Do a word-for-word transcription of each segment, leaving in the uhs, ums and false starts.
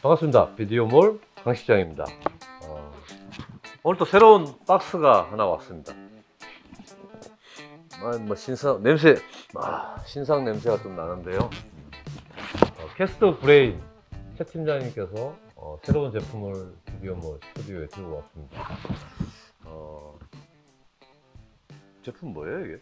반갑습니다. 비디오몰 강시장입니다. 어, 오늘 또 새로운 박스가 하나 왔습니다. 아, 뭐 신상 냄새, 아, 신상 냄새가 좀 나는데요. 어, 캐스트 브레인 최 팀장님께서 어, 새로운 제품을 비디오몰 스튜디오에 들고 왔습니다. 어, 제품 뭐예요 이게?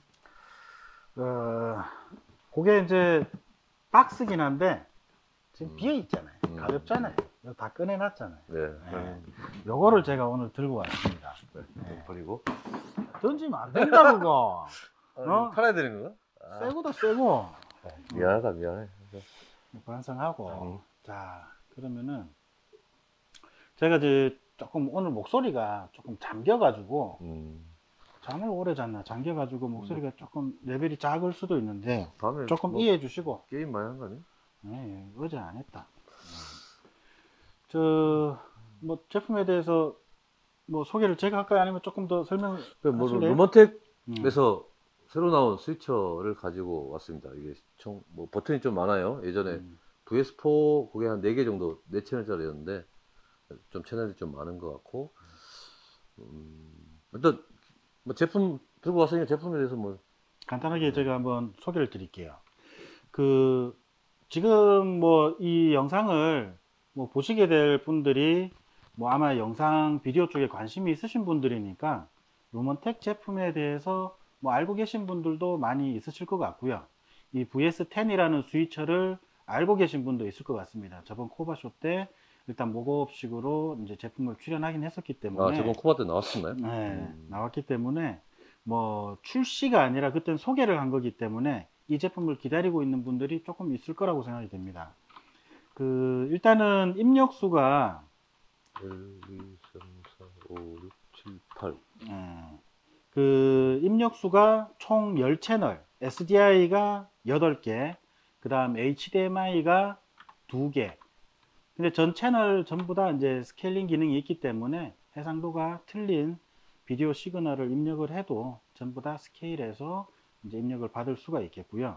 어, 그게 이제 박스긴 한데 지금 음. 비어 있잖아요. 음. 가볍잖아요. 이거 다 꺼내놨잖아요. 네. 네. 요거를 제가 오늘 들고 왔습니다. 네. 네. 버리고. 던지면 안 된다 그거. 아, 어? 팔아야 되는 건가? 아, 새고다 새고. 미안하다 미안해. 반성하고. 음. 자 그러면은 제가 이제 조금 오늘 목소리가 조금 잠겨가지고 음. 잠을 오래 잤나 잠겨가지고 목소리가 조금 레벨이 작을 수도 있는데 다음에 조금 뭐 이해해 주시고. 게임 많이 한 거 아니야? 네, 어제 안 했다. 저, 뭐, 제품에 대해서, 뭐, 소개를 제가 할까요? 아니면 조금 더 설명을 그 뭐, 하실래요? 루먼텍에서 음. 새로 나온 스위처를 가지고 왔습니다. 이게 총, 뭐, 버튼이 좀 많아요. 예전에 음. 브이에스 포 그게 한 네 개 정도, 네 채널짜리였는데, 좀 채널이 좀 많은 것 같고, 음, 일단, 뭐, 제품 들고 왔으니까 제품에 대해서 뭐, 간단하게 제가 한번 소개를 드릴게요. 그, 지금 뭐, 이 영상을 뭐, 보시게 될 분들이 뭐, 아마 영상, 비디오 쪽에 관심이 있으신 분들이니까, 루먼텍 제품에 대해서 뭐, 알고 계신 분들도 많이 있으실 것 같고요. 이 브이에스 텐이라는 스위처를 알고 계신 분도 있을 것 같습니다. 저번 코바쇼 때 일단 모고업식으로 이제 제품을 출연하긴 했었기 때문에. 아, 저번 코바 때 나왔었나요? 네, 음. 나왔기 때문에 뭐 출시가 아니라 그때는 소개를 한 거기 때문에 이 제품을 기다리고 있는 분들이 조금 있을 거라고 생각이 됩니다. 그 일단은 입력수가 일, 이, 삼, 사, 오, 육, 칠, 팔. 음, 그 입력수가 총 십 채널, 에스디아이가 여덟 개, 그 다음 에이치디엠아이가 두 개. 근데 전 채널 전부 다 이제 스케일링 기능이 있기 때문에 해상도가 틀린 비디오 시그널을 입력을 해도 전부 다 스케일해서 이제 입력을 받을 수가 있겠고요.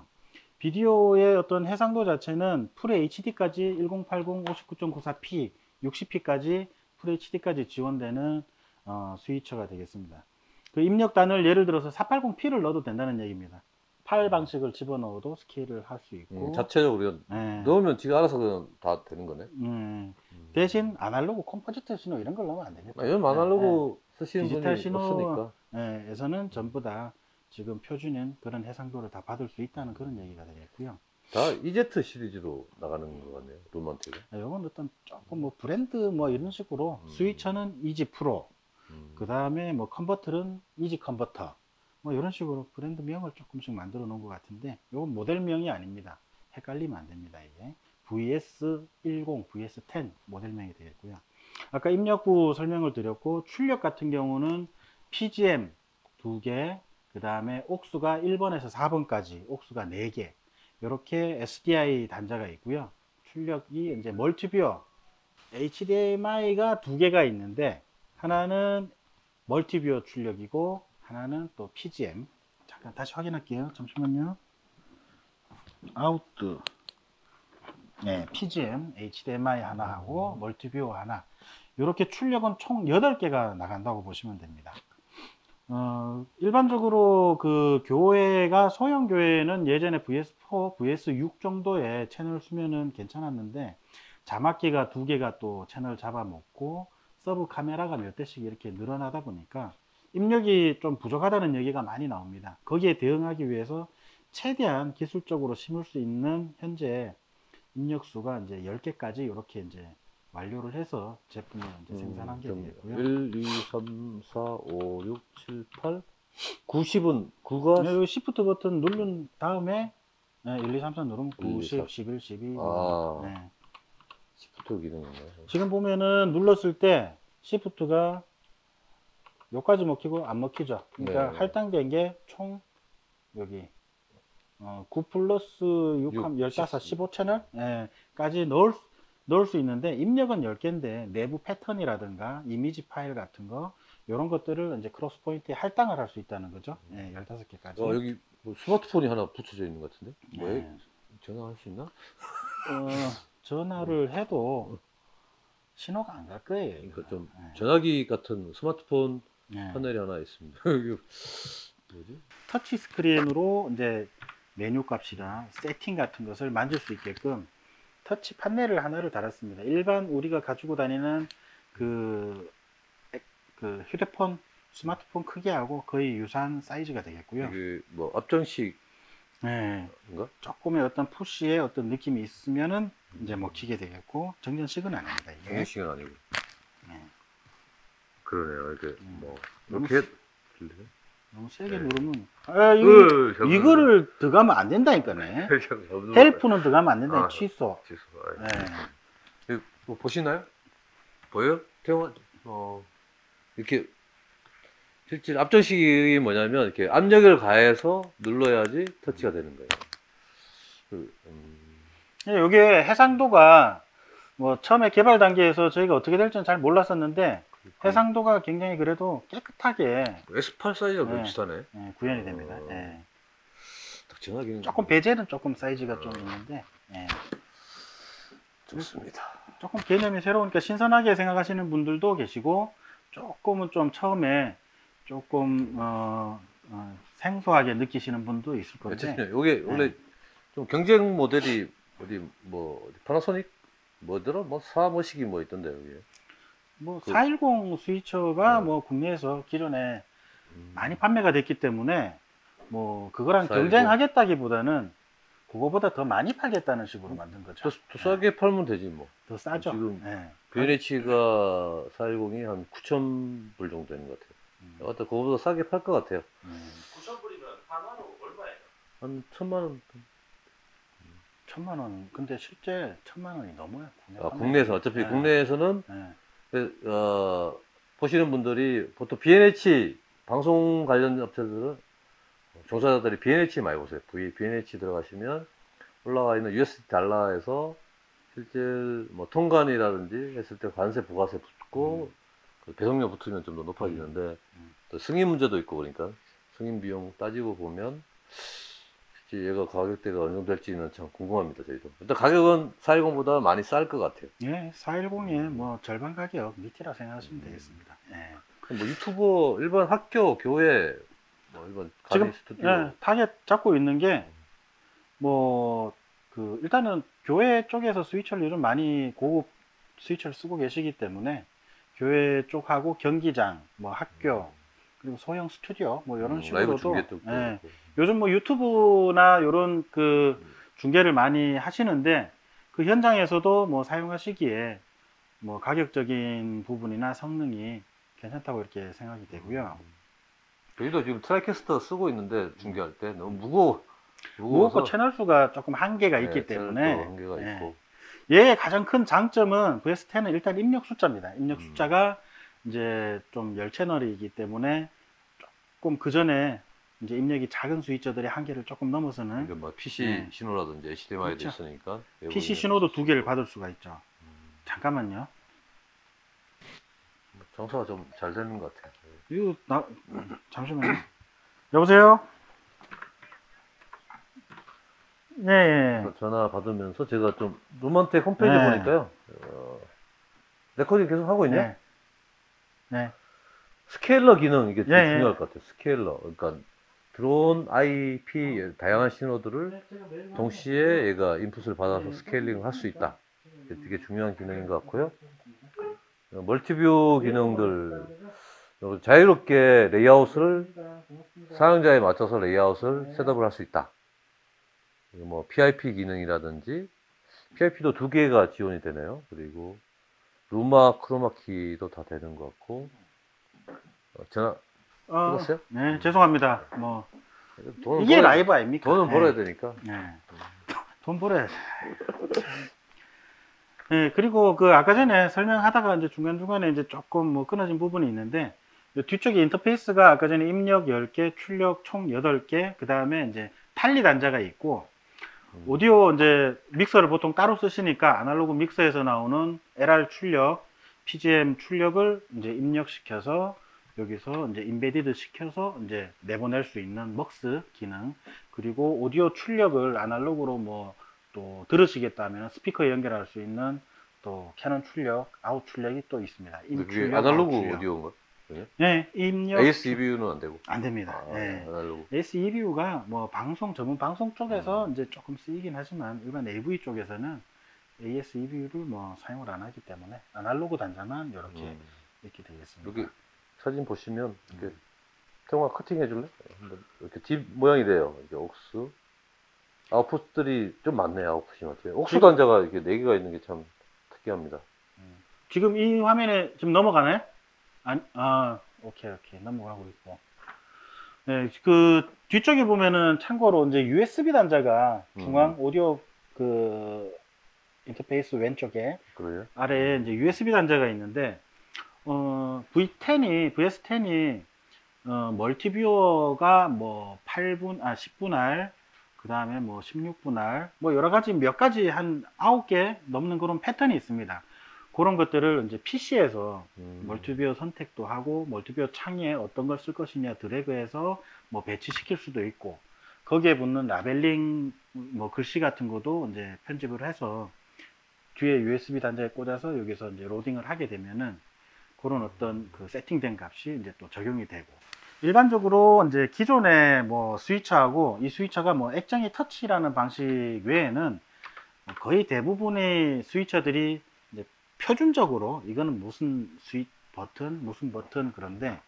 비디오의 어떤 해상도 자체는 풀 에이치디까지 천팔십, 오십구 점 구사 피, 육십 피까지 풀 에이치디까지 지원되는 어, 스위처가 되겠습니다. 그 입력단을 예를 들어서 사백팔십 피를 넣어도 된다는 얘기입니다. 파일 방식을 집어넣어도 스케일을 할 수 있고. 음, 자체적으로 그냥 네. 넣으면 지가 알아서 그냥 다 되는 거네. 음, 대신 아날로그 컴포지트 신호 이런 걸 넣으면 안 되겠다. 아, 요즘 아날로그 네, 쓰시는 디지털 분이 없으니까. 신호에서는 전부 다 지금 표준인 그런 해상도를 다 받을 수 있다는 그런 얘기가 되겠고요. 다 이제트 시리즈로 나가는 것 같네요. 루먼텍은. 이건 어떤 조금 뭐 브랜드 뭐 이런 식으로 음. 스위처는 이지 프로, 음. 그 다음에 뭐 컨버터는 이지 컨버터, 뭐 이런 식으로 브랜드 명을 조금씩 만들어 놓은 것 같은데 이건 모델명이 아닙니다. 헷갈리면 안 됩니다. 이게 브이에스 십, 브이에스 텐 모델명이 되겠고요. 아까 입력부 설명을 드렸고 출력 같은 경우는 피지엠 두 개, 그 다음에 옥수가 일 번에서 사 번까지 옥수가 네 개, 이렇게 에스디아이 단자가 있고요. 출력이 이제 멀티뷰어 에이치디엠아이가 두 개가 있는데 하나는 멀티뷰어 출력이고 하나는 또 피지엠. 잠깐 다시 확인할게요. 잠시만요. 아웃 네, 피지엠, 에이치디엠아이 하나 하고 멀티뷰어 하나. 이렇게 출력은 총 여덟 개가 나간다고 보시면 됩니다. 어, 일반적으로 그 교회가 소형 교회는 예전에 브이에스 사, 브이에스 육 정도의 채널 수면은 괜찮았는데 자막기가 두 개가 또 채널 잡아먹고 서브 카메라가 몇 대씩 이렇게 늘어나다 보니까 입력이 좀 부족하다는 얘기가 많이 나옵니다. 거기에 대응하기 위해서 최대한 기술적으로 심을 수 있는 현재 입력수가 이제 열 개까지 이렇게 이제 완료를 해서 제품을 이제 음, 생산한 게 되겠고요. 일, 이, 삼, 사, 오, 육, 칠, 팔, 구십은 구가 네, 여기 시프트 버튼 누른 다음에 네, 일, 이, 삼, 사 누르면 일, 이, 구십, 삼. 십일, 십이. 아. 네. 시프트 기능이네. 지금 보면은 눌렀을 때 시프트가 여기까지 먹히고 안 먹히죠. 그러니까 네. 할당된 게 총 여기 어, 구 플러스 육, 육, 십오, 십오 채널 예, 까지 넣을, 넣을 수 있는데 입력은 열 개인데 내부 패턴이라든가 이미지 파일 같은 거 이런 것들을 이제 크로스 포인트에 할당을 할 수 있다는 거죠. 예, 열다섯 개까지. 어, 여기 뭐 스마트폰이 하나 붙여져 있는 것 같은데? 뭐에 네. 전화할 수 있나? 어, 전화를 해도 신호가 안 갈 거예요. 이거. 그러니까 좀 네. 전화기 같은 스마트폰 네. 패널이 하나 있습니다. 이게 뭐지? 터치 스크린으로 이제 메뉴 값이나 세팅 같은 것을 만질 수 있게끔 터치 판넬을 하나를 달았습니다. 일반 우리가 가지고 다니는 그, 에- 그 휴대폰, 스마트폰 크기하고 거의 유사한 사이즈가 되겠고요. 이게 뭐 앞정식인가? 네. 조금의 어떤 푸시의 어떤 느낌이 있으면은 이제 먹히게 되겠고, 정전식은 아닙니다. 이게. 정식은 아니고. 네. 그러네요. 이렇게 음. 뭐 너무 이렇게 들리네. 너무 세게 네. 누르면, 아, 이, 으, 잠깐만요. 이거를 들어가면 안 된다니까네. 잠깐만요. 헬프는 들어가면 안 된다. 아, 취소. 취소. 아, 네. 이거 뭐 보시나요? 보여요? 태영아, 어, 이렇게 실제 앞정식이 뭐냐면 이렇게 압력을 가해서 눌러야지 터치가 되는 거예요. 그, 음, 이게 해상도가 뭐 처음에 개발 단계에서 저희가 어떻게 될지는 잘 몰랐었는데 해상도가 굉장히 그래도 깨끗하게 에스 팔 사이즈가 네. 비슷하네. 예, 구현이 됩니다. 어. 예. 딱 정하기는 조금 베젤은 조금 사이즈가 좀 있는데 예. 좋습니다. 조금 개념이 새로우니까 신선하게 생각하시는 분들도 계시고 조금은 좀 처음에 조금 어, 어, 생소하게 느끼시는 분도 있을 건데 어쨌든 이게 원래 좀 경쟁 모델이 어디 뭐 어디 파나소닉 뭐더라 뭐 사모식이 뭐 있던데 여기. 뭐 그- 사백십 스위처가 네. 뭐 국내에서 기존에 음, 많이 판매가 됐기 때문에 뭐 그거랑 사백십. 경쟁하겠다기보다는 그거보다 더 많이 팔겠다는 식으로 만든 더, 거죠. 더 싸게 팔면 되지 뭐. 더 싸죠. 지금 예. 비엔에이치가 사백십이 한 구천 불 정도 되는 것 같아요. 음, 하여튼 그거보다 싸게 팔 것 같아요. 음. 구천 불이면 한화로 얼마예요? 한 천만 원. 천만 원. 근데 실제 천만 원이 넘어요. 국내 아, 판매. 국내에서 어차피 예. 국내에서는 예. 그, 어, 보시는 분들이 보통 비엔에이치 방송 관련 업체들은 종사자들이 비엔에이치 많이 보세요. 비엔에이치 들어가시면 올라와 있는 유에스디 달러에서 실제 뭐 통관이라든지 했을 때 관세 부가세 붙고 그 배송료 붙으면 좀 더 높아지는데 음. 또 승인 문제도 있고 그러니까 승인 비용 따지고 보면 실제 얘가 가격대가 어느 정도 될지는 참 궁금합니다. 저희도. 일단 가격은 사백십보다 많이 쌀 것 같아요. 예, 사백십의 뭐 절반 가격 밑이라 생각하시면 음. 되겠습니다. 예. 그럼 뭐 유튜버 일반 학교, 교회, 뭐 일반 강의 지금 스튜디오 예, 타겟 잡고 있는 게 뭐 그 일단은 교회 쪽에서 스위처를 요즘 많이 고급 스위처를 쓰고 계시기 때문에 교회 쪽하고 경기장, 뭐 학교 그리고 소형 스튜디오 뭐 이런 음, 라이브 식으로도 중계 또 예, 있고. 요즘 뭐 유튜브나 이런 그 중계를 많이 하시는데 그 현장에서도 뭐 사용하시기에 뭐 가격적인 부분이나 성능이 괜찮다고 이렇게 생각이 되고요. 저희도 지금 트라이캐스터 쓰고 있는데 중계할 때 너무 무거워. 무겁고 무거워서 채널 수가 조금 한계가 있기 네, 채널도 때문에 한계가 예. 있고. 얘의 가장 큰 장점은 브이에스 텐은 일단 입력 숫자입니다. 입력 음. 숫자가 이제 좀 열 채널이기 때문에 조금 그 전에 이제 입력이 작은 스위처들의 한계를 조금 넘어서는 이게 뭐 피씨 네. 신호라든지 에이치디엠아이도 그렇죠. 있으니까 피씨 외국인은 신호도 쓸 두 수 개를 있고. 받을 수가 있죠. 잠깐만요. 정사가 좀 잘 되는 것 같아요. 이거 나 잠시만요. 여보세요? 네. 예. 그래서 전화 받으면서 제가 좀 루먼텍 홈페이지 네. 보니까요. 어, 레코딩 계속 하고 있냐? 네. 네. 스케일러 기능 이게 되게 예, 예. 중요할 것 같아요. 스케일러. 그러니까 드론, 아이피 다양한 신호들을 동시에 얘가 인풋을 받아서 스케일링을 할 수 있다. 이게 되게 중요한 기능인 것 같고요. 어, 멀티뷰 기능들 어, 자유롭게 레이아웃을 사용자에 맞춰서 레이아웃을 셋업을 할 수 있다. 이거 뭐 피아이피 기능이라든지 피아이피도 두 개가 지원이 되네요. 그리고 루마 크로마키도 다 되는 것 같고 어, 전화 어, 끊었어요? 네, 죄송합니다. 뭐 돈은 이게 벌어야- 라이브 아닙니까? 돈은 네. 벌어야 되니까. 네. 돈 벌어야 돼. 네, 그리고 그 아까 전에 설명하다가 이제 중간중간에 이제 조금 뭐 끊어진 부분이 있는데 이 뒤쪽에 인터페이스가 아까 전에 입력 열 개, 출력 총 여덟 개, 그 다음에 이제 탈리 단자가 있고 오디오 이제 믹서를 보통 따로 쓰시니까 아날로그 믹서에서 나오는 엘알 출력, 피지엠 출력을 이제 입력시켜서 여기서 이제 인베디드 시켜서 이제 내보낼 수 있는 먹스 기능, 그리고 오디오 출력을 아날로그로 뭐 또 들으시겠다면 스피커에 연결할 수 있는 또 캐논 출력, 아웃 출력이 또 있습니다. 인 그게 출력, 아날로그 아웃 출력. 오디오인가? 그게? 네, 입력 에이에스 이비유는 안 되고. 안 됩니다. 아, 예. 아날로그. 에이에스 이비유가 뭐 방송 전문 방송 쪽에서 음. 이제 조금 쓰이긴 하지만 일반 에이브이 쪽에서는 에이에스 이비유를 뭐 사용을 안 하기 때문에 아날로그 단자만 이렇게 음. 이렇게 되겠습니다. 여기 사진 보시면 이렇게 음. 태용아 커팅 해줄래? 한번 이렇게 딥 모양이 돼요. 이게 옥스. 아웃풋들이 좀 많네요. 아웃풋이 맞죠? 옥스 지금- 단자가 이렇게 네 개가 있는 게 참 특이합니다. 지금 이 화면에 지금 넘어가네? 아, 아, 오케이, 오케이. 넘어가고 있고. 네, 그 뒤쪽에 보면은 참고로 이제 유에스비 단자가 중앙 음. 오디오 그 인터페이스 왼쪽에 그래요? 아래에 이제 유에스비 단자가 있는데, 어, 브이 텐이, 브이에스 텐이, 어, 멀티뷰어가 뭐 팔 분, 아, 십 분 알, 그 다음에 뭐 십육 분 알, 뭐 여러 가지 몇 가지 한 아홉 개 넘는 그런 패턴이 있습니다. 그런 것들을 이제 피시에서 음. 멀티뷰어 선택도 하고, 멀티뷰어 창에 어떤 걸 쓸 것이냐 드래그해서 뭐 배치시킬 수도 있고, 거기에 붙는 라벨링, 뭐 글씨 같은 것도 이제 편집을 해서 뒤에 유에스비 단자에 꽂아서 여기서 이제 로딩을 하게 되면은 그런 어떤 그 세팅된 값이 이제 또 적용이 되고, 일반적으로 이제 기존의 뭐 스위처하고 이 스위처가 뭐 액정이 터치라는 방식 외에는 거의 대부분의 스위처들이 이제 표준적으로 이거는 무슨 스위 버튼 무슨 버튼 그런데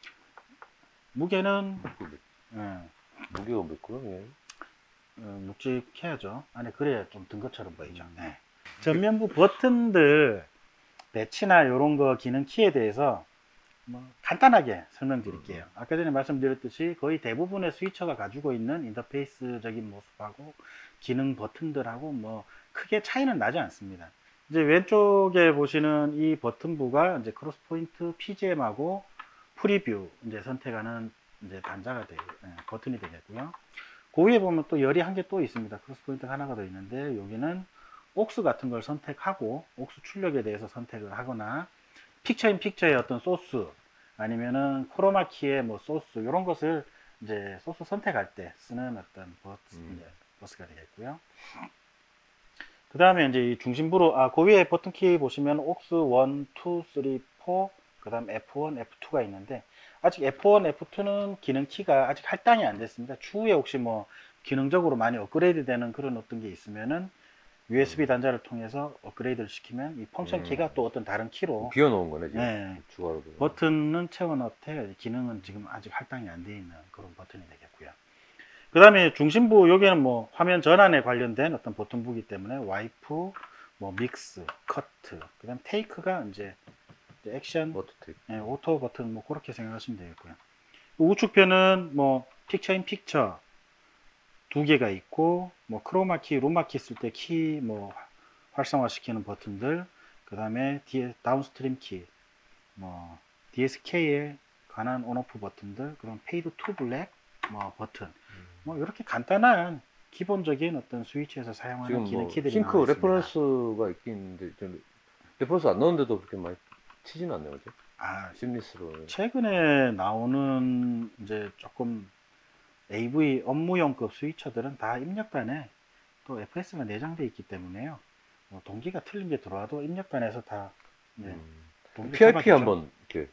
무게는 예, 무게가 몇 그램이에요? 어, 묵직해야죠. 안에 그래야 좀 든 것처럼 보이죠. 네. 전면부 버튼들 배치나 이런 거 기능 키에 대해서 뭐 간단하게 설명드릴게요. 아까 전에 말씀드렸듯이 거의 대부분의 스위처가 가지고 있는 인터페이스적인 모습하고 기능 버튼들하고 뭐 크게 차이는 나지 않습니다. 이제 왼쪽에 보시는 이 버튼부가 이제 크로스 포인트 피지엠하고 프리뷰 이제 선택하는 이제 단자가 되 네, 버튼이 되겠고요. 그 위에 보면 또 열이 한 개 또 있습니다. 크로스 포인트 하나가 더 있는데 여기는 옥스 같은 걸 선택하고 옥스 출력에 대해서 선택을 하거나 픽처 인 픽처의 어떤 소스 아니면은 크로마키의 뭐 소스 이런 것을 이제 소스 선택할 때 쓰는 어떤 버스, 음. 이제 버스가 되겠고요. 그 다음에 이제 이 중심부로 아, 그 위에 버튼키 보시면 옥스 일, 이, 삼, 사, 그 다음 에프 원, 에프 투가 있는데 아직 에프 원, 에프 투는 기능 키가 아직 할당이 안 됐습니다. 추후에 혹시 뭐 기능적으로 많이 업그레이드 되는 그런 어떤 게 있으면은 유에스비 단자를 통해서 업그레이드를 시키면 이 펑션 음. 키가 또 어떤 다른 키로 비워놓은 거네 지금. 네, 추가로. 보면. 버튼은 채워넣되 기능은 지금 아직 할당이 안 되어 있는 그런 버튼이 되겠고요. 그 다음에 중심부 여기는 뭐 화면 전환에 관련된 어떤 버튼부기 때문에 와이프, 뭐 믹스, 커트, 그 다음 테이크가 이제 액션, 워터텍. 예, 오토 버튼 뭐 그렇게 생각하시면 되겠고요. 우측편은 뭐 픽처 인 픽처 두 개가 있고 뭐 크로마키, 룸마키 쓸 때 키 뭐 활성화시키는 버튼들, 그 다음에 다운스트림 키, 뭐 디에스케이에 관한 온오프 버튼들, 그런 페이드 투 블랙 뭐 버튼, 뭐 이렇게 간단한 기본적인 어떤 스위치에서 사용하는 지금 기능 뭐 키들이 싱크 나와 있습니다. 레퍼런스가 있긴 있는데 좀 레퍼런스 안 넣었는데도 그렇게 많이 치진 않네요, 그죠? 아, 심리스로. 최근에 나오는 이제 조금 에이브이 업무용급 스위처들은 다 입력단에 또 에프에스가 내장되어 있기 때문에요. 뭐 동기가 틀린 게 들어와도 입력단에서 다 네, 음. 동기가 피아이피 잡아주죠. 한번 이렇게.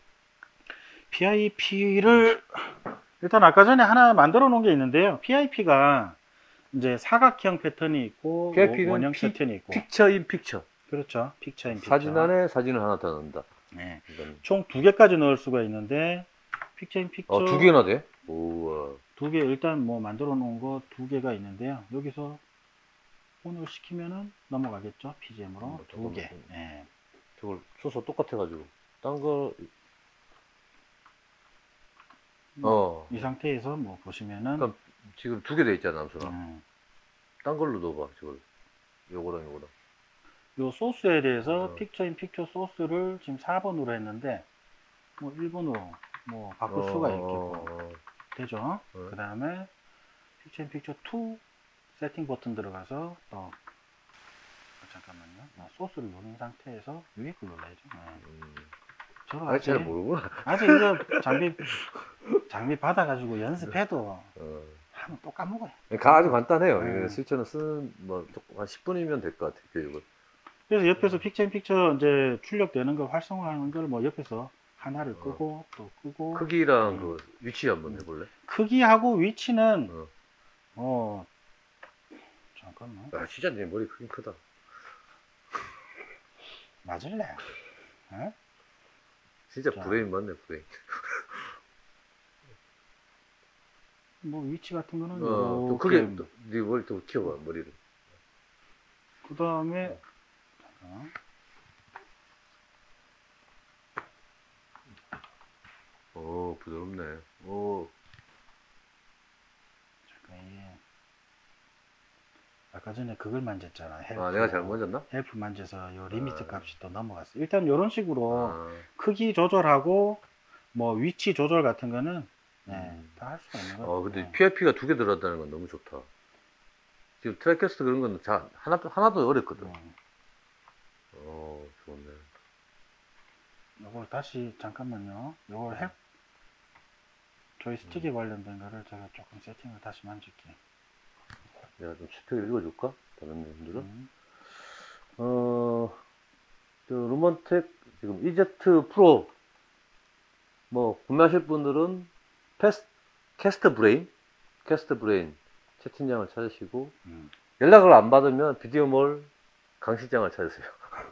피아이피를 일단 아까 전에 하나 만들어 놓은 게 있는데요. 피아이피가 이제 사각형 패턴이 있고 피아이피는 원형 피- 패턴이 있고 픽처 인 픽처. 그렇죠. 픽처 인 픽처. 사진 안에 사진을 하나 더 넣는다. 네. 이건. 총 두 개까지 넣을 수가 있는데 픽처 인 픽처 어, 두 개나 돼? 우와. 두 개 일단 뭐 만들어 놓은 거 두 개가 있는데요. 여기서 온을 시키면은 넘어가겠죠. 피지엠으로 음, 두 개. 잠깐만. 예. 저걸 순서 똑같아가지고. 딴 거. 어. 이 상태에서 뭐 보시면은 그러니까 지금 두 개 돼 있잖아, 남수랑. 음, 딴 걸로 넣어봐, 저걸. 요거랑 요거랑. 요 소스에 대해서 어. 픽처 인 픽처 소스를 지금 사 번으로 했는데 뭐 일 번으로 뭐 바꿀 어, 수가 어, 있겠고 어, 어. 되죠. 어. 그 다음에 픽처 인 픽처 투 세팅 버튼 들어가서 또 어, 잠깐만요. 어, 소스를 누른 상태에서 위에 걸 눌러야죠. 네. 음. 저도 아, 아직, 잘 모르구나. 아직 이거 장비 장비 받아가지고 연습해도 어. 하면 또 까먹어요. 가 아주 간단해요. 네. 이게 스위처는 쓰는 뭐 조금 한 십 분이면 될 것 같아요. 교육을. 그래서 옆에서 픽처인픽처 이제 출력되는 거 활성화하는 걸 뭐 옆에서 하나를 어. 끄고 또 끄고 크기랑 음. 그 위치 한번 해볼래? 크기하고 위치는 어. 어 잠깐만 아 진짜 내 머리 크긴 크다. 맞을래? 어? 진짜 자. 브레인 맞네 브레인. 뭐 위치 같은 거는 어, 또 이렇게 크게 또, 네 머리 또 키워봐 머리를. 그 다음에 잠깐. 오 부드럽네. 오. 잠깐 이게 아까 전에 그걸 만졌잖아. 헬프. 아 내가 잘못 만졌나? 헬프 만져서 요 리미트 아. 값이 또 넘어갔어. 일단 이런 식으로 아. 크기 조절하고 뭐 위치 조절 같은 거는 네, 음. 다 할 수가 있는 거죠. 어 근데 네. 피아이피가 두 개 들어갔다는 건 너무 좋다. 지금 트랙캐스트 그런 건 자, 하나도 하나도 어렵거든. 음. 어 좋네. 요걸 다시 잠깐만요. 요걸 헬 조이스틱에 관련된 거를 제가 조금 세팅을 다시 만질게. 내가 좀 스펙 읽어줄까? 다른 분들은? 음. 어, 저 루먼텍 지금 이제트 프로 뭐 구매하실 분들은 패스, 캐스트 브레인, 캐스트 브레인 채팅장을 찾으시고 음. 연락을 안 받으면 비디오몰 강실장을 찾으세요.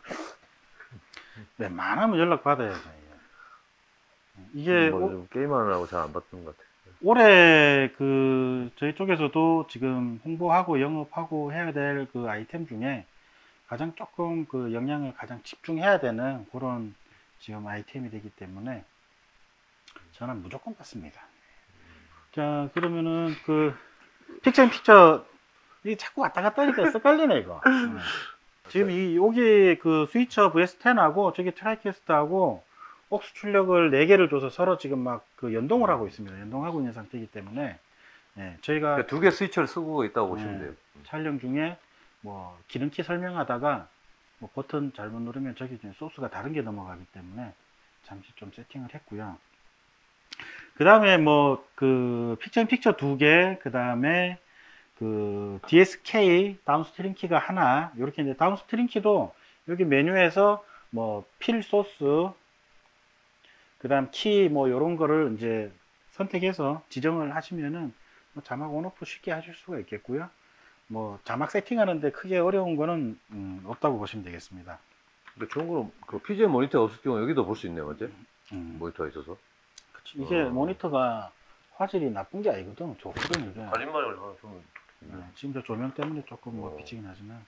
웬만하면 연락 받아야죠. 이게, 이게 뭐 오, 요즘 게임하느라고 잘 안 받는 것 같아요. 올해 그 저희 쪽에서도 지금 홍보하고 영업하고 해야 될 그 아이템 중에 가장 조금 그 영향을 가장 집중해야 되는 그런 지금 아이템이 되기 때문에 저는 무조건 받습니다. 자 그러면은 그 픽처 인 픽처 이 자꾸 왔다 갔다 하니까 헷갈리네 이거. 음. 지금 이 여기 그 스위처 브이에스 텐하고 저기 트라이캐스트하고 옥스 출력을 네 개를 줘서 서로 지금 막 그 연동을 하고 있습니다. 연동하고 있는 상태이기 때문에 예, 저희가 그러니까 두 개 스위처를 쓰고 있다고 보시면 네. 돼요. 촬영 중에 뭐 기능키 설명하다가 뭐 버튼 잘못 누르면 저기 지금 소스가 다른 게 넘어가기 때문에 잠시 좀 세팅을 했고요. 그 다음에 뭐 그 픽처 인 픽처 두 개, 그 다음에 그 디에스케이 다운스트림 키가 하나, 이렇게 이제 다운스트림 키도 여기 메뉴에서 뭐 필 소스, 그 다음 키 뭐 이런 거를 이제 선택해서 지정을 하시면은 뭐 자막 온오프 쉽게 하실 수가 있겠고요. 뭐 자막 세팅하는데 크게 어려운 거는 음, 없다고 보시면 되겠습니다. 근데 좋은 거는 그 피지에 모니터가 없을 경우 여기도 볼 수 있네요, 맞지? 음, 모니터가 있어서. 그치. 이게 어. 모니터가 화질이 나쁜 게 아니거든. 좋거든 이게. 가림막을 하나 좀. 네, 지금 저 조명 때문에 조금 뭐 어. 비치긴 하지만.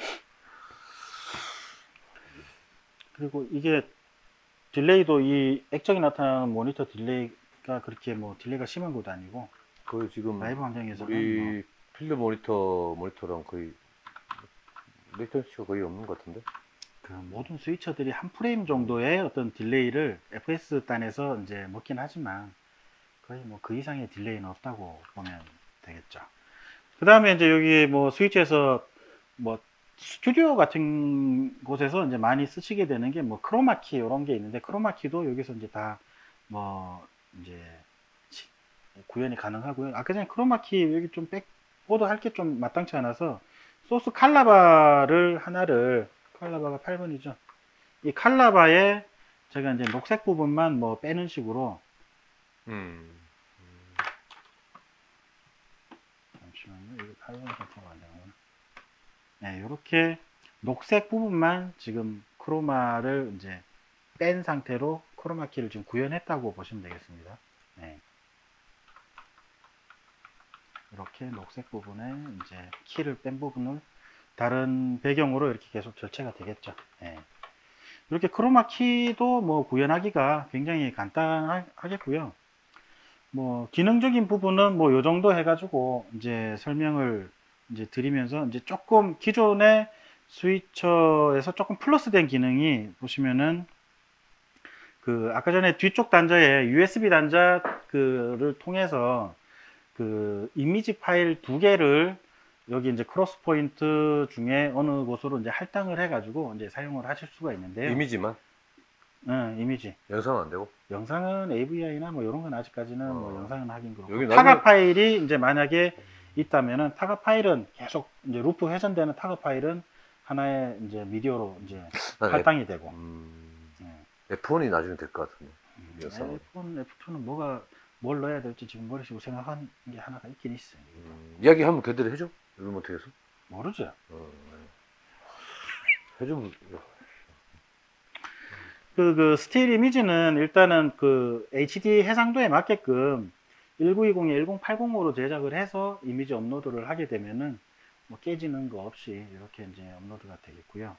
그리고 이게 딜레이도 이 액정이 나타나는 모니터 딜레이가 그렇게 뭐 딜레이가 심한 것도 아니고 거의 지금 라이브 환경에서는 우리 뭐 필드 모니터 모니터랑 거의 레이턴시가 거의 없는 것 같은데. 그 모든 스위처들이 한 프레임 정도의 어떤 딜레이를 에프에스 단에서 이제 먹긴 하지만 거의 뭐 그 이상의 딜레이는 없다고 보면 되겠죠. 그 다음에 이제 여기 뭐 스위치에서 뭐 스튜디오 같은 곳에서 이제 많이 쓰시게 되는 게 뭐 크로마키 이런 게 있는데 크로마키도 여기서 이제 다 뭐 이제 구현이 가능하고요. 아까 전에 크로마키 여기 좀 백보드 할 게 좀 마땅치 않아서 소스 칼라바를 하나를 칼라바가 팔 번이죠. 이 칼라바에 제가 이제 녹색 부분만 뭐 빼는 식으로 음. 잠시만요. 이거 팔 번 선택가 안 되는구나. 네, 이렇게 녹색 부분만 지금 크로마를 이제 뺀 상태로 크로마키를 지금 구현했다고 보시면 되겠습니다. 네. 이렇게 녹색 부분에 이제 키를 뺀 부분을 다른 배경으로 이렇게 계속 절체가 되겠죠. 네. 이렇게 크로마키도 뭐 구현하기가 굉장히 간단하겠고요. 뭐 기능적인 부분은 뭐 요 정도 해가지고 이제 설명을 이제 드리면서 이제 조금 기존의 스위처에서 조금 플러스된 기능이 보시면은 그 아까 전에 뒤쪽 단자에 유에스비 단자 그를 통해서 그 이미지 파일 두 개를 여기 이제 크로스 포인트 중에 어느 곳으로 이제 할당을 해가지고 이제 사용을 하실 수가 있는데요. 이미지만. 응, 이미지. 영상은 안 되고? 영상은 에이브이아이나 뭐 이런 건 아직까지는 어. 뭐 영상은 하긴 그렇고. 여기 타가 나중에- 파일이 이제 만약에 있다면은 타가 파일은 계속 이제 루프 회전되는 타가 파일은 하나의 이제 미디어로 이제 난 할당이 되고. 음, 네. 에프원이 나중에 될 것 같은데. 음, 영상은. 에프원, 에프투는 뭐가 뭘 넣어야 될지 지금 머릿속으로 생각한 게 하나가 있긴 있어요. 음, 이야기 한번 걔들이 해줘? 리모트에서? 모르죠. 어, 해주면. 그, 그 스틸 이미지는 일단은 그 에이치디 해상도에 맞게끔 천구백이십에 천팔십으로 제작을 해서 이미지 업로드를 하게 되면은 뭐 깨지는 거 없이 이렇게 이제 업로드가 되겠고요.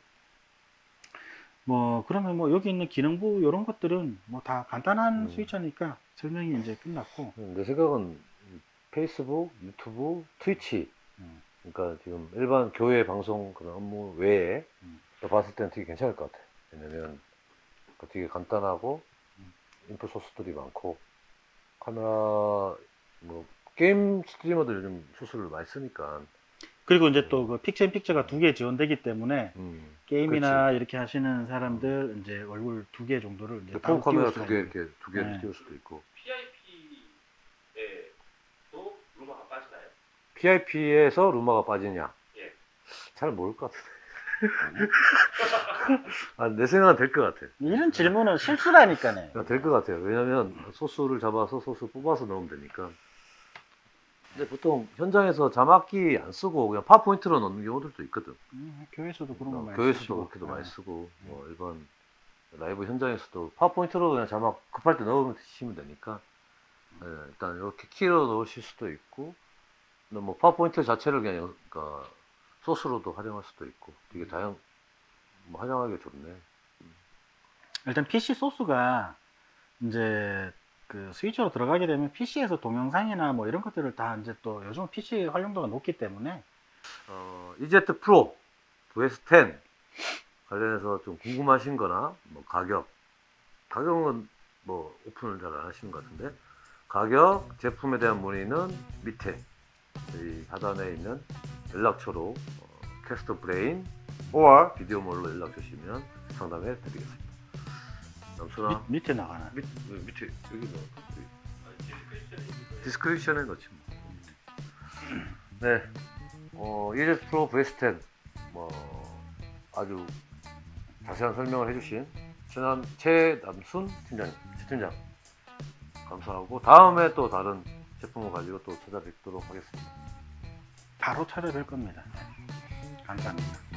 뭐 그러면 뭐 여기 있는 기능부 이런 것들은 뭐 다 간단한 음. 스위처니까 설명이 이제 끝났고. 내 생각은 페이스북, 유튜브, 트위치. 음. 그러니까 지금 일반 교회 방송 그런 업무 외에 음. 또 봤을 때는 되게 괜찮을 것 같아. 왜냐면 되게 간단하고 음. 인풋 소스들이 많고 카메라 뭐 게임 스트리머들 요즘 소스를 많이 쓰니까 그리고 이제 또 그 픽처인 픽처가 두 개 지원되기 때문에 음, 게임이나 이렇게 하시는 사람들 이제 얼굴 두 개 정도를 이제 폰 따로 카메라 띄울 수가 두 개 있는. 이렇게 두 개를 네. 띄울 수도 있고 피아이피에도 루마가 빠지나요? 피아이피에서 루마가 빠지냐? 예. 잘 모를 것 같은데. 아, 내 생각은 될 것 같아. 이런 질문은 실수라니까요. 될 것 같아요. 왜냐면 소스를 잡아서 소스 뽑아서 넣으면 되니까. 근데 보통 현장에서 자막기 안 쓰고 그냥 파워포인트로 넣는 경우들도 있거든. 음, 교회에서도 그런 거 어, 많이 교회에서도 쓰시고. 그렇게도 네. 많이 쓰고 뭐 일반 라이브 현장에서도 파워포인트로 그냥 자막 급할 때 넣으면 치면 되니까 네, 일단 이렇게 키로 넣으실 수도 있고 근데 뭐 파워포인트 자체를 그냥 여- 그러니까 소스로도 활용할 수도 있고 되게 다양 뭐 활용하기 좋네. 일단 피씨 소스가 이제 그 스위처로 들어가게 되면 피씨에서 동영상이나 뭐 이런 것들을 다 이제 또 요즘 피씨 활용도가 높기 때문에 어, 이제트 프로 브이에스 텐 관련해서 좀 궁금하신 거나 뭐 가격 가격은 뭐 오픈을 잘 안 하시는 것 같은데 가격 제품에 대한 문의는 밑에 이 하단에 있는 연락처로 어, 캐스터 브레인 or 비디오몰로 연락 주시면 상담해 드리겠습니다. 남순아 밑, 밑에 나가는. 밑, 왜 밑에 여기 뭐 디스크립션에 있는 디스크립션에 넣지 뭐. 네, 어, 이제트 프로 브이에스 텐 뭐 아주 자세한 설명을 해주신 최남, 최남순 팀장님, 최 팀장 감사하고 다음에 또 다른 제품을 가지고 또 찾아뵙도록 하겠습니다. 바로 찾아뵐 겁니다. 감사합니다.